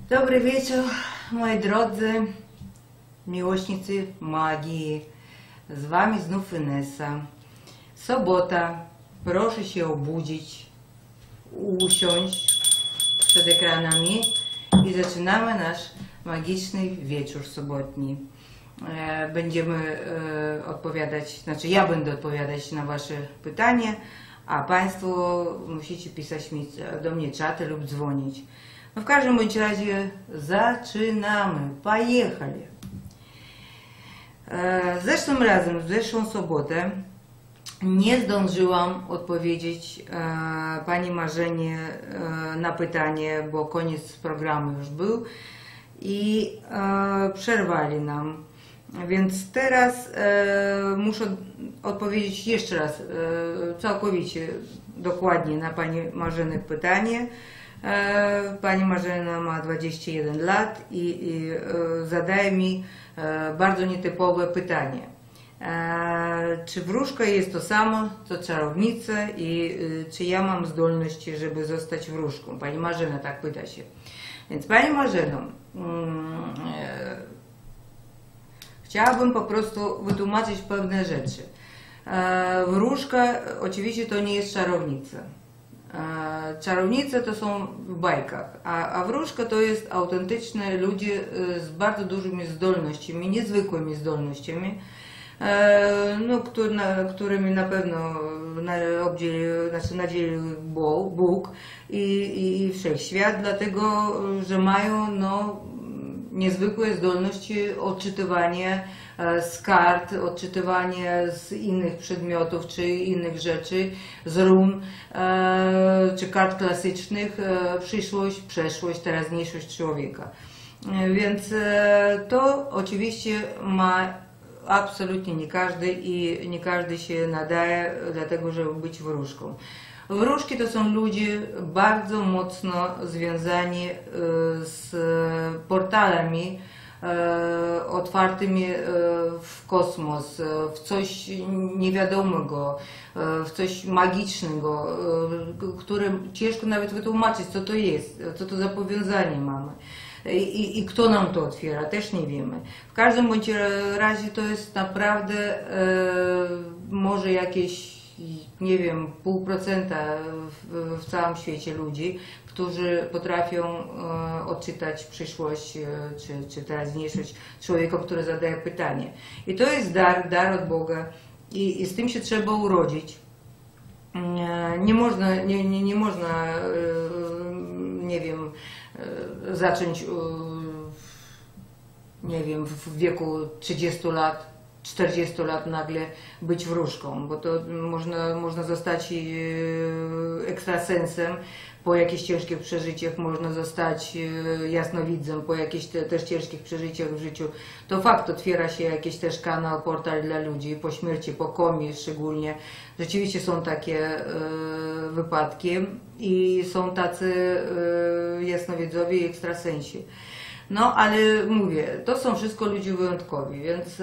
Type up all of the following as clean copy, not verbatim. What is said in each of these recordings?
Dobry wieczór, moi drodzy miłośnicy magii. Z wami znów Inessa. Sobota, proszę się obudzić, usiąść przed ekranami i zaczynamy nasz magiczny wieczór sobotni. Będziemy odpowiadać, znaczy ja będę odpowiadać na wasze pytania, a państwo musicie pisać do mnie czaty lub dzwonić. No w każdym bądź razie zaczynamy. Pojechali. Zeszłym razem, w zeszłą sobotę nie zdążyłam odpowiedzieć pani Marzenie na pytanie, bo koniec programu już był i przerwali nam. Więc teraz muszę odpowiedzieć jeszcze raz całkowicie dokładnie na pani Marzeny pytanie. Pani Marzena ma 21 lat i zadaje mi bardzo nietypowe pytanie. Czy wróżka jest to samo, co czarownica i czy ja mam zdolności, żeby zostać wróżką? Pani Marzena tak pyta się. Więc Pani Marzeno, chciałabym po prostu wytłumaczyć pewne rzeczy. Wróżka oczywiście to nie jest czarownica. Czarownice to są w bajkach, a wróżka to jest autentyczne ludzie z bardzo dużymi zdolnościami, niezwykłymi zdolnościami, no, którymi na pewno nadzielił Bóg i Wszechświat, dlatego że mają niezwykłe zdolności odczytywania z kart, odczytywanie z innych przedmiotów czy innych rzeczy, z run, czy kart klasycznych, przyszłość, przeszłość, teraźniejszość człowieka. Więc to oczywiście ma absolutnie nie każdy i nie każdy się nadaje dlatego, żeby być wróżką. Wróżki to są ludzie bardzo mocno związani z portalami otwartymi w kosmos, w coś niewiadomego, w coś magicznego, które ciężko nawet wytłumaczyć, co to jest, co to za powiązanie mamy. I kto nam to otwiera, też nie wiemy. W każdym bądź razie to jest naprawdę może jakieś, nie wiem, 0,5% w całym świecie ludzi, którzy potrafią odczytać przyszłość czy teraźniejszość człowieka, który zadaje pytanie. I to jest dar od Boga i z tym się trzeba urodzić. Nie można, nie wiem, zacząć, nie wiem, w wieku 30 lat, 40 lat nagle być wróżką, bo to można zostać ekstrasensem po jakichś ciężkich przeżyciach, można zostać jasnowidzem po jakichś też ciężkich przeżyciach w życiu. To fakt, otwiera się jakiś też kanał, portal dla ludzi po śmierci, po komie szczególnie. Rzeczywiście są takie wypadki i są tacy jasnowidzowie i ekstrasensi. No, ale mówię, to są wszystko ludzie wyjątkowi, więc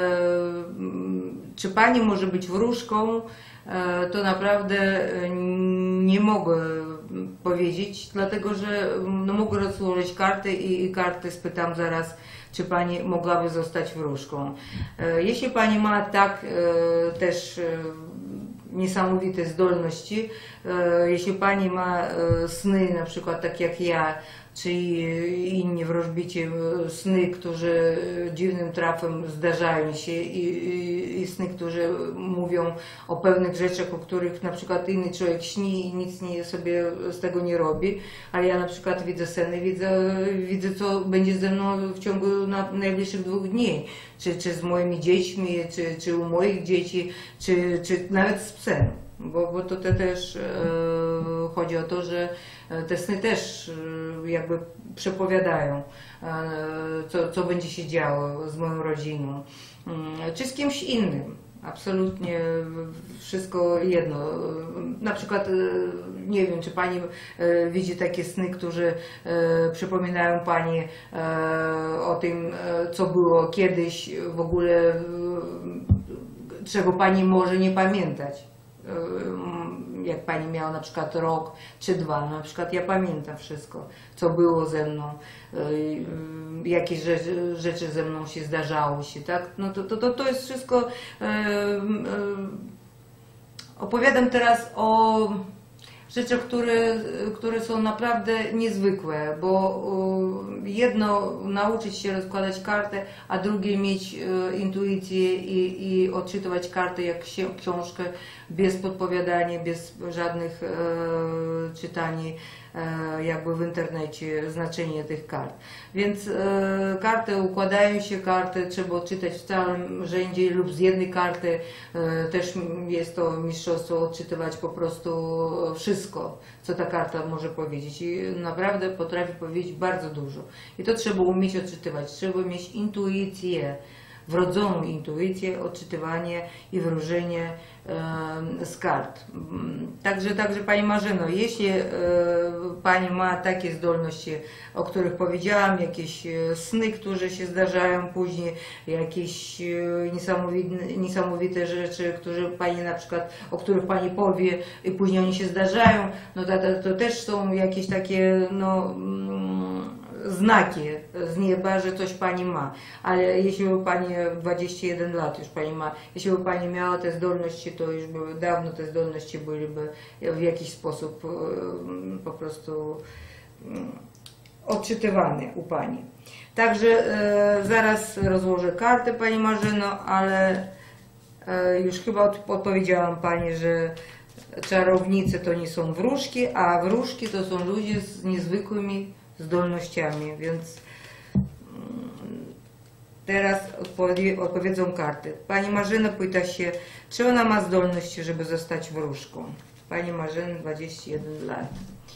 czy pani może być wróżką, to naprawdę nie mogę powiedzieć, dlatego że mogę rozłożyć karty i karty spytam zaraz, czy pani mogłaby zostać wróżką. Jeśli pani ma tak też niesamowite zdolności, jeśli pani ma sny, na przykład tak jak ja, czy inni wróżbici, sny, którzy dziwnym trafem zdarzają się i sny, którzy mówią o pewnych rzeczach, o których na przykład inny człowiek śni i nic sobie z tego nie robi, ale ja na przykład widzę sny, widzę co będzie ze mną w ciągu najbliższych 2 dni, czy z moimi dziećmi, czy u moich dzieci, czy nawet z psem. Bo to też chodzi o to, że te sny też jakby przepowiadają, co będzie się działo z moją rodziną, czy z kimś innym. Absolutnie wszystko jedno. Na przykład, nie wiem, czy pani widzi takie sny, które przypominają pani o tym, co było kiedyś, w ogóle czego pani może nie pamiętać. jak pani miała na przykład rok czy dwa, na przykład ja pamiętam wszystko, co było ze mną, jakie rzeczy ze mną się zdarzało się, tak? No to jest wszystko. Opowiadam teraz o rzeczach, które są naprawdę niezwykłe, bo jedno nauczyć się rozkładać kartę, a drugie mieć intuicję i odczytywać kartę jak książkę, bez podpowiadania, bez żadnych czytań jakby w internecie znaczenie tych kart. Więc karty układają się, karty trzeba odczytać w całym rzędzie lub z jednej karty. Też jest to mistrzostwo odczytywać po prostu wszystko, co ta karta może powiedzieć. I naprawdę potrafi powiedzieć bardzo dużo. I to trzeba umieć odczytywać. Trzeba mieć intuicję, wrodzoną intuicję, odczytywanie i wróżenie z kart. Także Pani Marzeno, jeśli Pani ma takie zdolności, o których powiedziałam, jakieś sny, które się zdarzają później, jakieś niesamowite rzeczy, które Pani na przykład, o których Pani powie i później oni się zdarzają, no to też są jakieś takie, no, znaki z nieba, że coś Pani ma. Ale jeśli by Pani 21 lat już Pani ma, jeśli by Pani miała te zdolności, to już by dawno te zdolności byłyby w jakiś sposób po prostu odczytywane u Pani. Także zaraz rozłożę kartę Pani Marzeno, ale już chyba odpowiedziałam Pani, że czarownice to nie są wróżki, a wróżki to są ludzie z niezwykłymi zdolnościami, więc teraz odpowiedzą karty. Pani Marzena pyta się, czy ona ma zdolności, żeby zostać wróżką. Pani Marzena, 21 lat.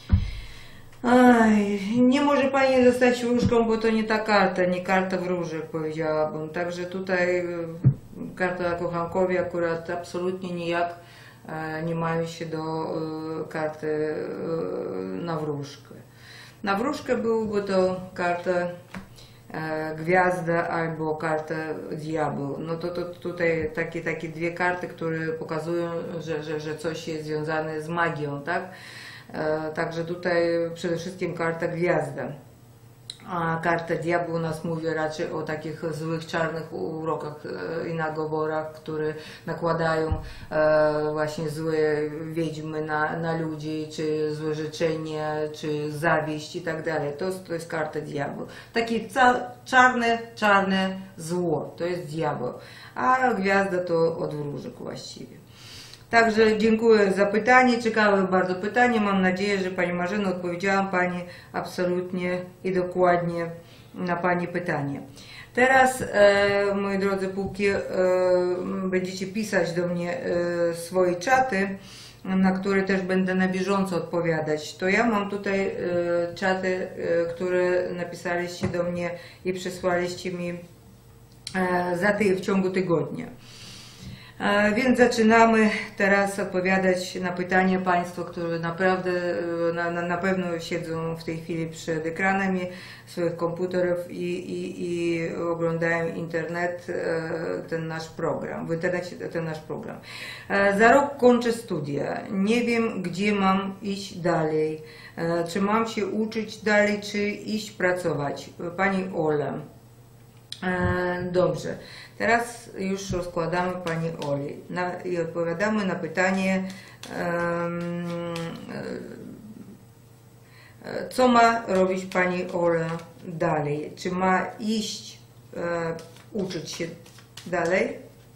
Aj, nie może Pani zostać wróżką, bo to nie ta karta, nie karta wróżek, powiedziałabym. Także tutaj karta kochankowie akurat absolutnie nijak nie mają się do karty na wróżkę. Na wróżkę byłby to karta gwiazda albo karta diabeł. No to tutaj takie dwie karty, które pokazują, że coś jest związane z magią, tak? Także tutaj przede wszystkim karta gwiazda. A karta diabła nas mówi raczej o takich złych, czarnych urokach i nagoworach, które nakładają właśnie złe wiedźmy na ludzi, czy złe życzenie, czy zawiść i tak dalej. To jest karta diabła. Takie czarne zło, to jest diabeł. A gwiazda to od wróżek właściwie. Także dziękuję za pytanie, ciekawe bardzo pytanie, mam nadzieję, że Pani Marzeno odpowiedziałam Pani absolutnie i dokładnie na Pani pytanie. Teraz, moi drodzy, póki będziecie pisać do mnie swoje czaty, na które też będę na bieżąco odpowiadać, to ja mam tutaj czaty, które napisaliście do mnie i przesłaliście mi w ciągu tygodnia. Więc zaczynamy teraz odpowiadać na pytania Państwa, które naprawdę na pewno siedzą w tej chwili przed ekranami swoich komputerów i oglądają internet, ten nasz program, w internecie ten nasz program. Za rok kończę studia, nie wiem, gdzie mam iść dalej, czy mam się uczyć dalej, czy iść pracować. Pani Ola. Dobrze, teraz już rozkładamy Pani Oli i odpowiadamy na pytanie, co ma robić Pani Ola dalej? Czy ma iść uczyć się dalej?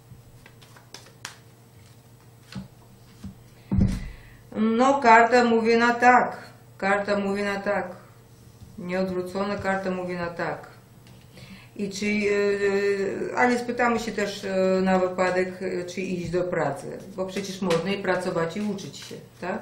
No, karta mówi na tak. Karta mówi na tak. Nieodwrócona karta mówi na tak. I czy, ale spytamy się też na wypadek, czy iść do pracy, bo przecież można i pracować i uczyć się, tak?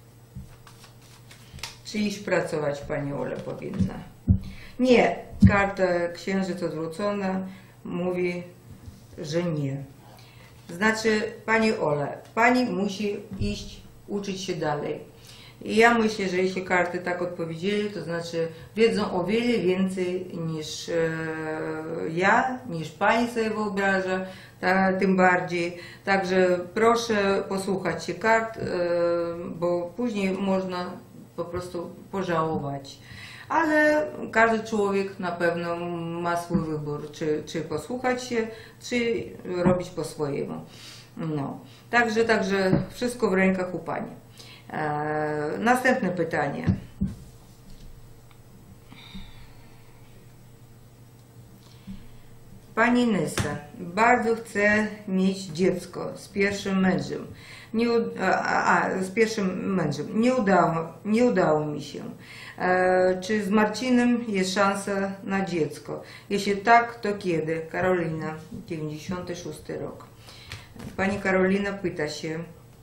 Czy iść pracować Pani Ola powinna? Nie, karta księżyc odwrócona mówi, że nie. Znaczy, Pani Ola, Pani musi iść uczyć się dalej. I ja myślę, że jeśli karty tak odpowiedzieli, to znaczy wiedzą o wiele więcej niż ja, niż pani sobie wyobraża, tym bardziej. Także proszę posłuchać się kart, bo później można po prostu pożałować. Ale każdy człowiek na pewno ma swój wybór, czy posłuchać się, czy robić po swojemu. No. Także wszystko w rękach u pani. Następne pytanie. Pani Nysa bardzo chce mieć dziecko z pierwszym mężem. Z pierwszym mężem. Nie udało mi się. Czy z Marcinem jest szansa na dziecko? Jeśli tak, to kiedy? Karolina, 96 rok. Pani Karolina pyta się,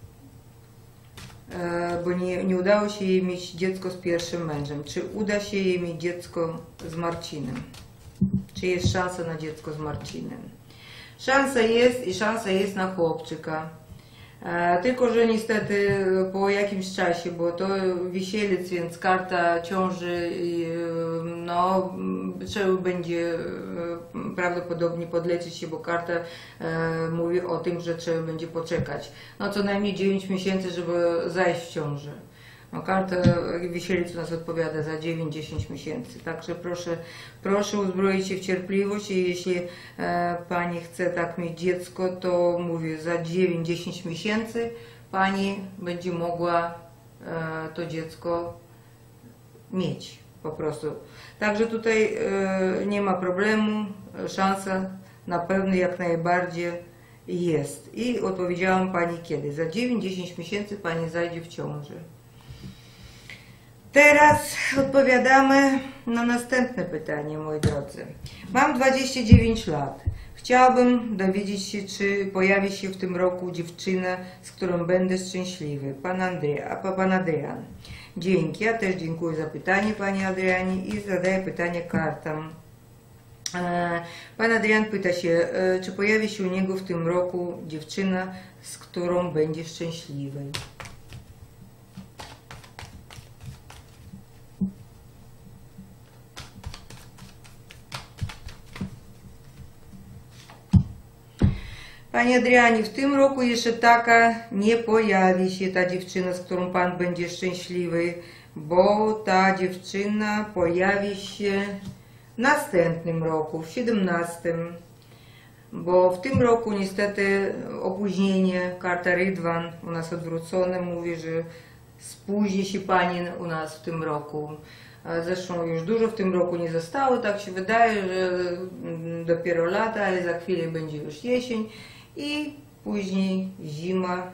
bo nie udało się jej mieć dziecko z pierwszym mężem. Czy uda się jej mieć dziecko z Marcinem? Czy jest szansa na dziecko z Marcinem? Szansa jest i szansa jest na chłopczyka. Tylko że niestety po jakimś czasie, bo to wisielec, więc karta ciąży, no trzeba będzie prawdopodobnie podleczyć się, bo karta mówi o tym, że trzeba będzie poczekać. No co najmniej 9 miesięcy, żeby zajść w ciążę. No, karta wisielec u nas odpowiada za 9-10 miesięcy. Także proszę uzbroić się w cierpliwość i jeśli pani chce tak mieć dziecko, to mówię, za 9-10 miesięcy pani będzie mogła to dziecko mieć po prostu. Także tutaj nie ma problemu, szansa na pewno jak najbardziej jest. I odpowiedziałam pani kiedy? Za 9-10 miesięcy pani zajdzie w ciąży. Teraz odpowiadamy na następne pytanie, moi drodzy. Mam 29 lat. Chciałabym dowiedzieć się, czy pojawi się w tym roku dziewczyna, z którą będę szczęśliwy. Pan Adrian. Dzięki. Ja też dziękuję za pytanie, Pani Adrianie, i zadaję pytanie kartom. Pan Adrian pyta się, czy pojawi się u niego w tym roku dziewczyna, z którą będzie szczęśliwy. Panie Adrianie, w tym roku jeszcze taka nie pojawi się ta dziewczyna, z którą Pan będzie szczęśliwy, bo ta dziewczyna pojawi się w następnym roku, w 17. Bo w tym roku niestety opóźnienie, karta Rydwan u nas odwrócone, mówi, że spóźni się Pani u nas w tym roku. Zresztą już dużo w tym roku nie zostało, tak się wydaje, że dopiero lata, ale za chwilę będzie już jesień i później zima,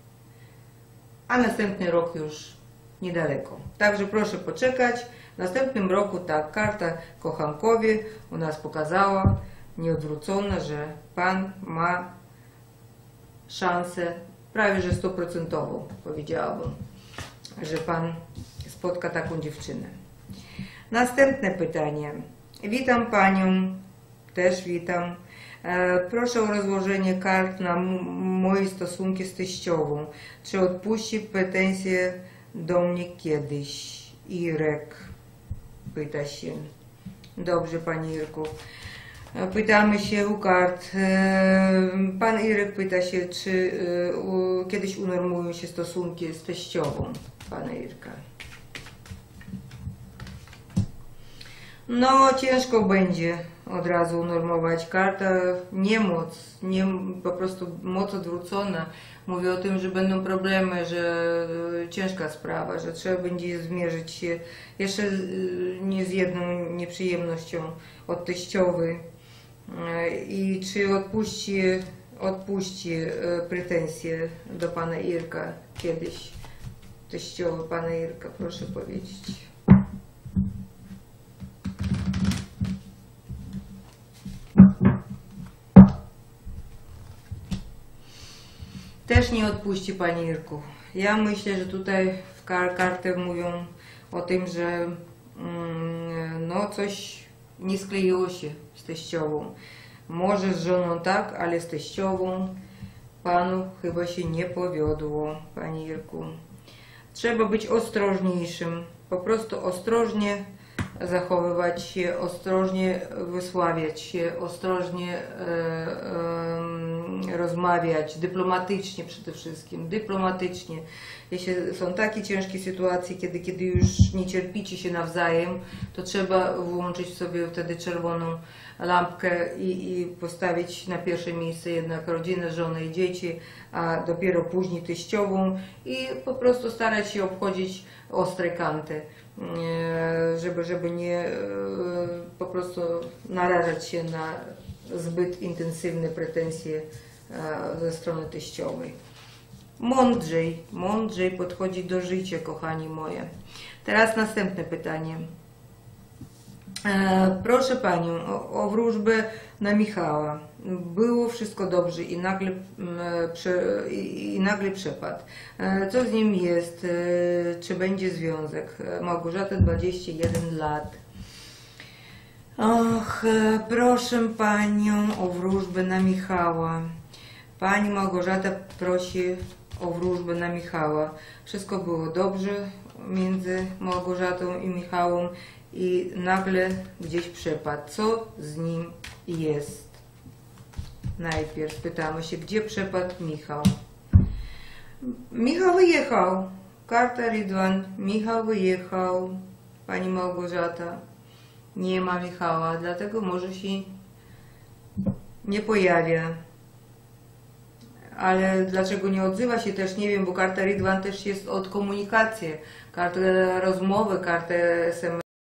a następny rok już niedaleko. Także proszę poczekać. W następnym roku ta karta kochankowie u nas pokazała, nieodwrócona, że Pan ma szansę prawie że 100%, powiedziałabym, że Pan spotka taką dziewczynę. Następne pytanie. Witam Panią, też witam. Proszę o rozłożenie kart na moje stosunki z teściową. Czy odpuści pretensje do mnie kiedyś? Irek pyta się. Dobrze, Pani Irku. Pytamy się u kart. Pan Irek pyta się, czy kiedyś unormują się stosunki z teściową Pana Irka. No, ciężko będzie od razu unormować. Karta niemoc, po prostu moc odwrócona. Mówi o tym, że będą problemy, że ciężka sprawa, że trzeba będzie zmierzyć się jeszcze nie z jedną nieprzyjemnością od teściowej. I czy odpuści pretensje do Pana Irka kiedyś? Teściowy Pana Irka, proszę powiedzieć. Też nie odpuści, Panie Irku. Ja myślę, że tutaj w karty mówią o tym, że no coś nie skleiło się z teściową. Może z żoną tak, ale z teściową Panu chyba się nie powiodło, Panie Irku. Trzeba być ostrożniejszym, po prostu ostrożnie zachowywać się, ostrożnie wysławiać się, ostrożnie rozmawiać, dyplomatycznie przede wszystkim, dyplomatycznie. Jeśli są takie ciężkie sytuacje, kiedy już nie cierpicie się nawzajem, to trzeba włączyć sobie wtedy czerwoną lampkę i postawić na pierwsze miejsce jednak rodzinę, żonę i dzieci, a dopiero później teściową i po prostu starać się obchodzić ostre kanty, żeby nie po prostu narażać się na zbyt intensywne pretensje ze strony teściowej. Mądrzej podchodzi do życia, kochani moje. Teraz następne pytanie. Proszę Panią o wróżbę na Michała. Było wszystko dobrze i nagle przepadł. Co z nim jest? Czy będzie związek? Małgorzata, 21 lat. Och, proszę Panią o wróżbę na Michała. Pani Małgorzata prosi o wróżbę na Michała. Wszystko było dobrze między Małgorzatą i Michałem i nagle gdzieś przepadł. Co z nim jest? Najpierw pytamy się, gdzie przepadł Michał. Michał wyjechał. Karta Rydwan. Michał wyjechał. Pani Małgorzata. Nie ma Michała, dlatego może się nie pojawia. Ale dlaczego nie odzywa się też nie wiem, bo karta Rydwan też jest od komunikacji. Karta rozmowy, karta SMS.